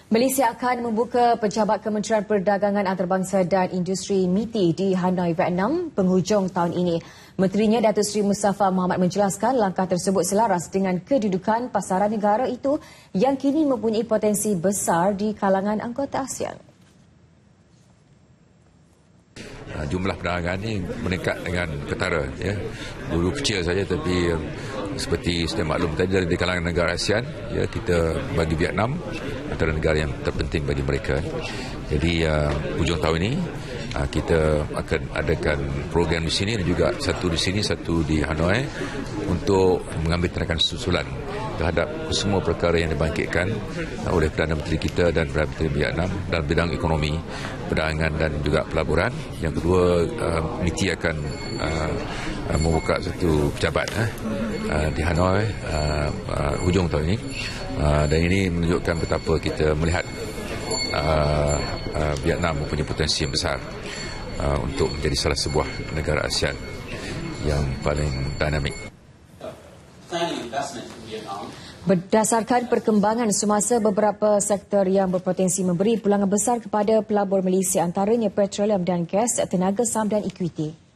Malaysia akan membuka Pejabat Kementerian Perdagangan Antarabangsa dan Industri MITI di Hanoi, Vietnam penghujung tahun ini. Menterinya Datuk Seri Mustafa Mohamed menjelaskan langkah tersebut selaras dengan kedudukan pasaran negara itu yang kini mempunyai potensi besar di kalangan anggota ASEAN. Jumlah perdagangan ini meningkat dengan ketara. Ya. Dulu kecil saja tapi seperti sedia maklum tadi dari kalangan negara ASEAN, ya, kita bagi Vietnam antara negara yang terpenting bagi mereka. Jadi hujung tahun ini kita akan adakan program di sini dan juga satu di sini, satu di Hanoi untuk mengambil tindakan susulan terhadap semua perkara yang dibangkitkan oleh Perdana Menteri kita dan Perdana Menteri Vietnam dalam bidang ekonomi, perdagangan dan juga pelaburan. Yang kedua, MITI akan membuka satu pejabat di Hanoi hujung tahun ini. Dan ini menunjukkan betapa kita melihat Vietnam mempunyai potensi yang besar untuk menjadi salah sebuah negara ASEAN yang paling dinamik. Berdasarkan perkembangan semasa, beberapa sektor yang berpotensi memberi pulangan besar kepada pelabur Malaysia antaranya petroleum dan gas, tenaga saham dan ekuiti.